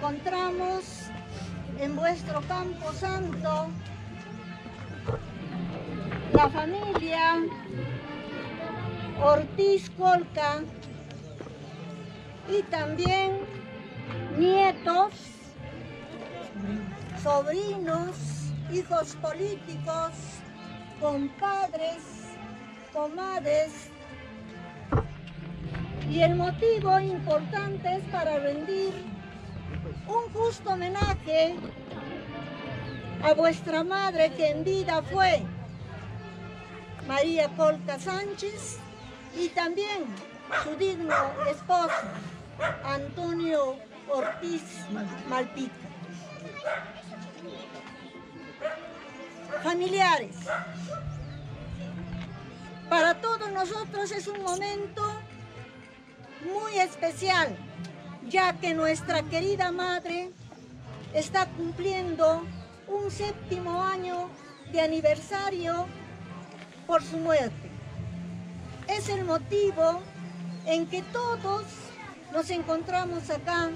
encontramos en vuestro campo santo la familia Ortiz Colca y también nietos, sobrinos, hijos políticos, compadres, comadres. Y el motivo importante es para rendir un justo homenaje a vuestra madre, que en vida fue María Colca Sánchez, y también su digno esposo, Antonio Ortiz Malpica. Familiares, para todos nosotros es un momento muy especial, ya que nuestra querida madre está cumpliendo un 7º año de aniversario por su muerte. Es el motivo en que todos nos encontramos acá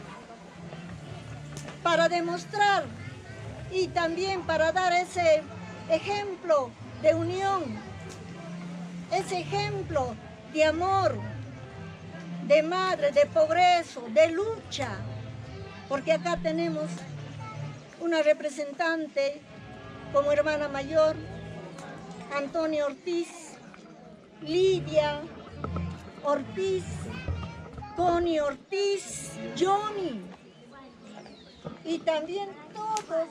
para demostrar y también para dar ese ejemplo de unión, ese ejemplo de amor, de madre, de progreso, de lucha, porque acá tenemos una representante como hermana mayor, Antonio Ortiz, Lidia Ortiz, Connie Ortiz, Johnny, y también todos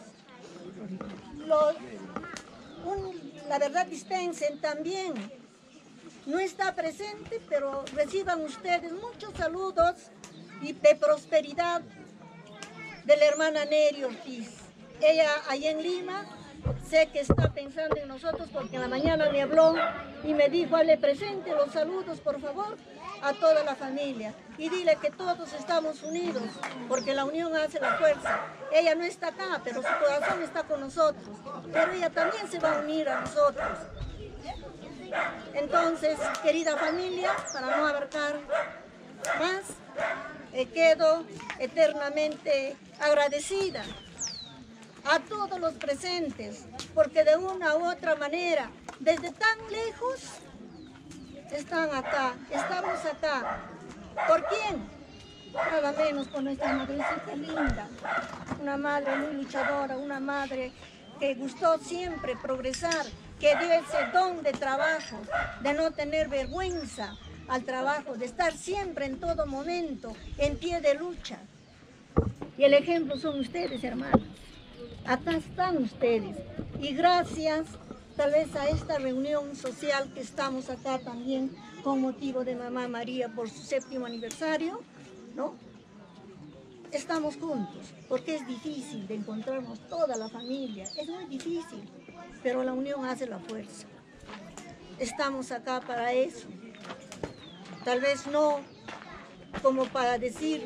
la verdad dispensen también. No está presente, pero reciban ustedes muchos saludos y de prosperidad de la hermana Neri Ortiz. Ella allá en Lima, sé que está pensando en nosotros porque en la mañana me habló y me dijo: le presente los saludos, por favor, a toda la familia. Y dile que todos estamos unidos, porque la unión hace la fuerza. Ella no está acá, pero su corazón está con nosotros. Pero ella también se va a unir a nosotros. Entonces, querida familia, para no abarcar más, quedo eternamente agradecida a todos los presentes, porque de una u otra manera, desde tan lejos, están acá, estamos acá. ¿Por quién? Nada menos por nuestra madrecita linda, una madre muy luchadora, una madre que gustó siempre progresar, que dio ese don de trabajo, de no tener vergüenza al trabajo, de estar siempre en todo momento en pie de lucha. Y el ejemplo son ustedes, hermanos. Acá están ustedes. Y gracias tal vez a esta reunión social que estamos acá también con motivo de Mamá María por su 7º aniversario, ¿no? Estamos juntos, porque es difícil de encontrarnos toda la familia, es muy difícil, pero la unión hace la fuerza. Estamos acá para eso. Tal vez no como para decir,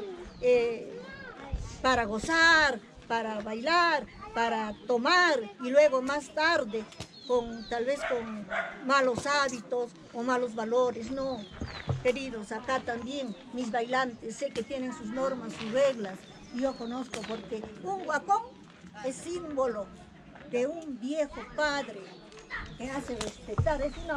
para gozar, para bailar, para tomar y luego más tarde, tal vez con malos hábitos o malos valores, no. Queridos, acá también mis bailantes, sé que tienen sus normas, sus reglas, y yo conozco, porque un huacón es símbolo de un viejo padre que hace respetar, es una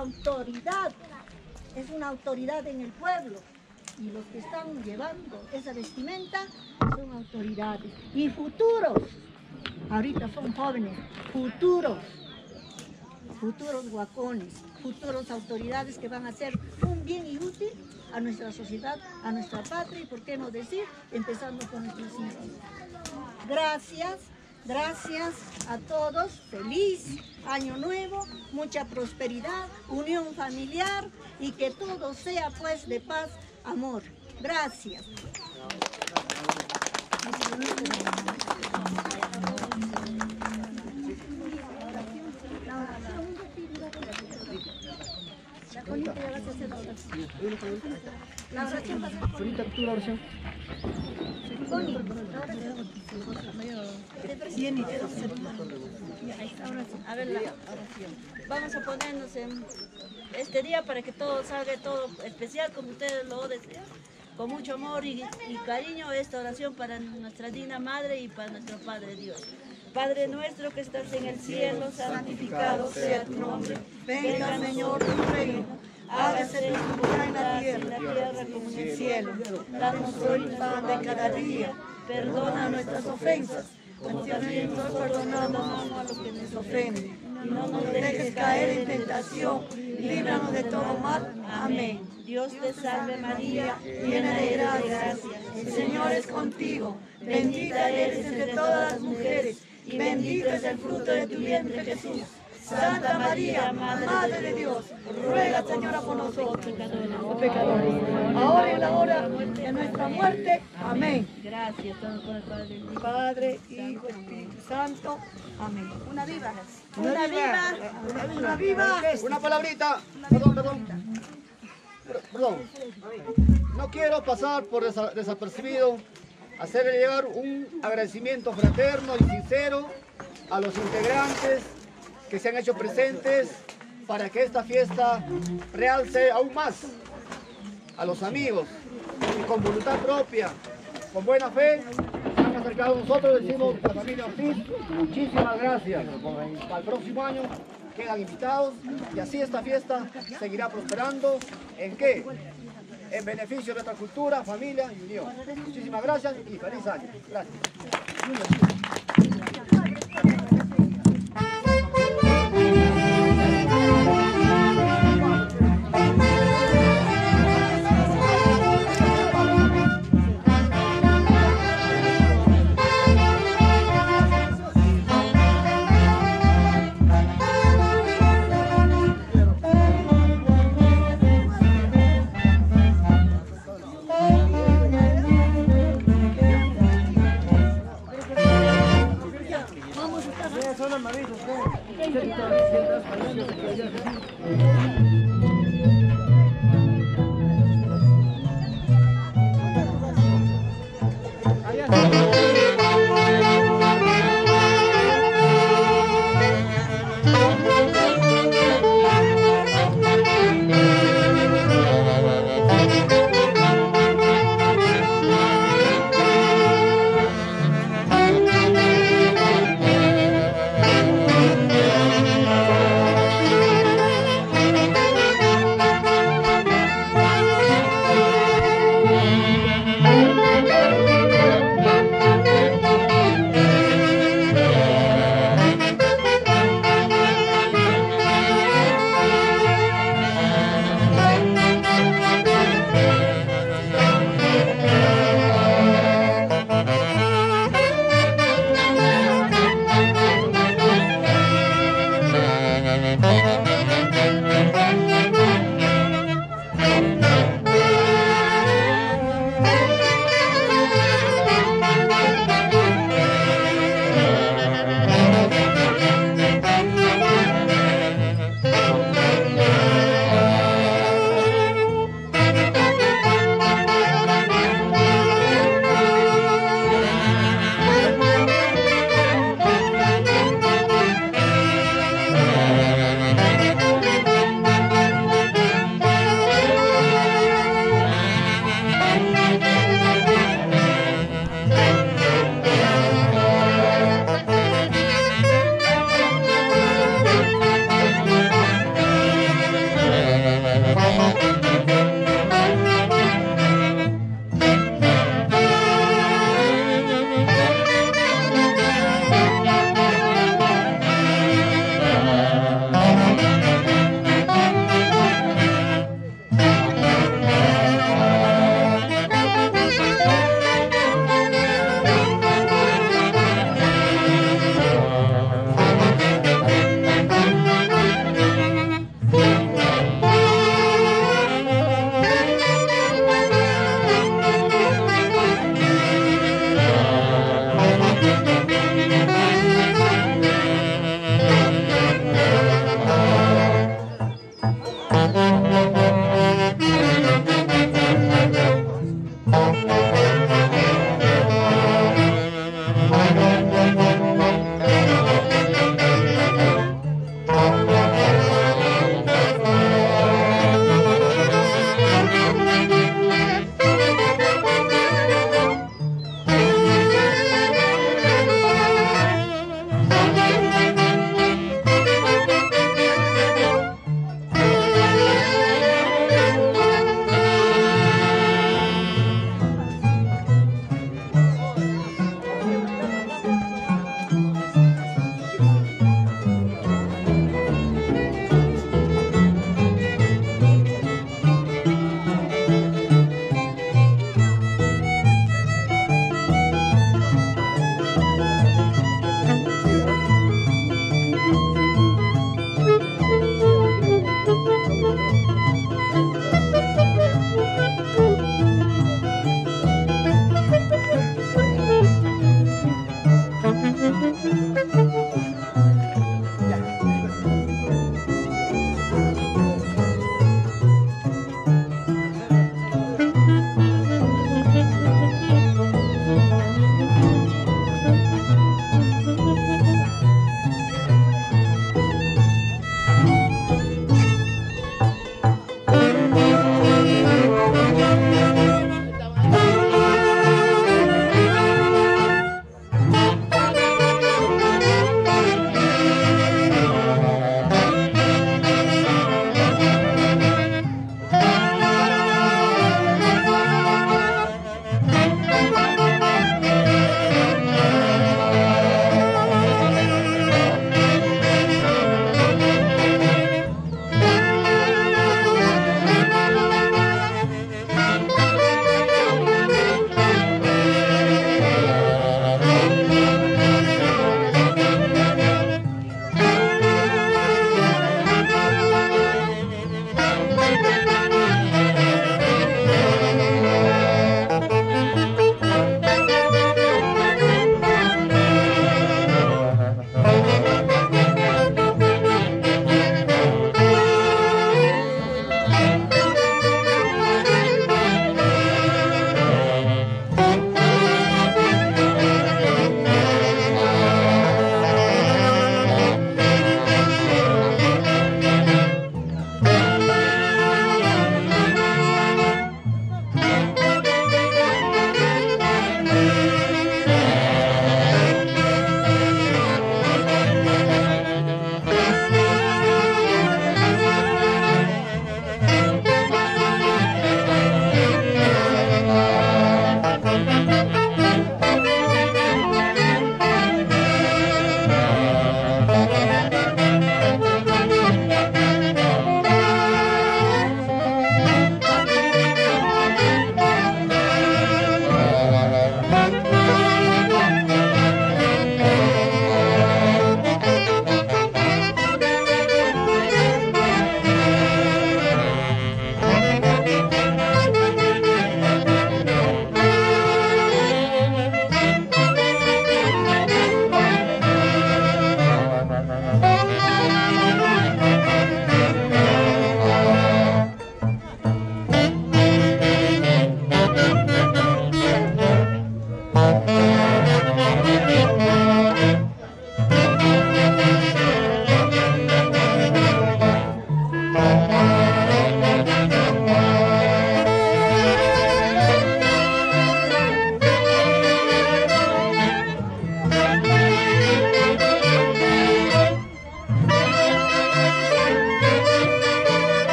autoridad en el pueblo, y los que están llevando esa vestimenta son autoridades y futuros, ahorita son jóvenes, futuros huacones, futuros autoridades que van a hacer un bien y útil a nuestra sociedad, a nuestra patria, y por qué no decir, empezando con nuestros hijos. Gracias a todos, feliz año nuevo, mucha prosperidad, unión familiar, y que todo sea pues de paz, amor. Gracias. La oración. Ahorita tú la oración. A ver, la oración. Vamos a ponernos en este día para que todo salga todo especial como ustedes lo desean. con mucho amor y cariño esta oración para nuestra digna Madre y para nuestro Padre Dios. Padre nuestro que estás en el cielo, santificado sea tu nombre. Venga, Señor, tu reino. Hágase tu voluntad en la tierra como en el cielo. Danos hoy el pan de cada día. Perdona nuestras ofensas, como también nosotros perdonamos a los que nos ofenden. Y no nos dejes caer en tentación, líbranos de todo mal. Amén. Dios te salve María, llena de gracia, el Señor es contigo. Bendita eres entre todas las mujeres, y bendito es el fruto de tu vientre Jesús. Santa María, Madre de Dios, ruega, Señora, por nosotros, los pecadores, ahora y en la hora de nuestra muerte. Amén. Gracias, todo por el Padre, Hijo, Espíritu Santo. Amén. Una viva. Una viva. Una viva. Una palabrita. Perdón. No quiero pasar por desapercibido, hacerle llegar un agradecimiento fraterno y sincero a los integrantes que se han hecho presentes para que esta fiesta realce aún más. A los amigos que con voluntad propia, con buena fe, se han acercado a nosotros, decimos la familia Ortiz, muchísimas gracias. Para el próximo año quedan invitados y así esta fiesta seguirá prosperando. ¿En qué? En beneficio de nuestra cultura, familia y unión. Muchísimas gracias y feliz año. Gracias.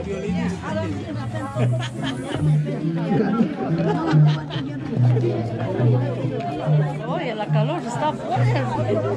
Oye, la calor está fuerte.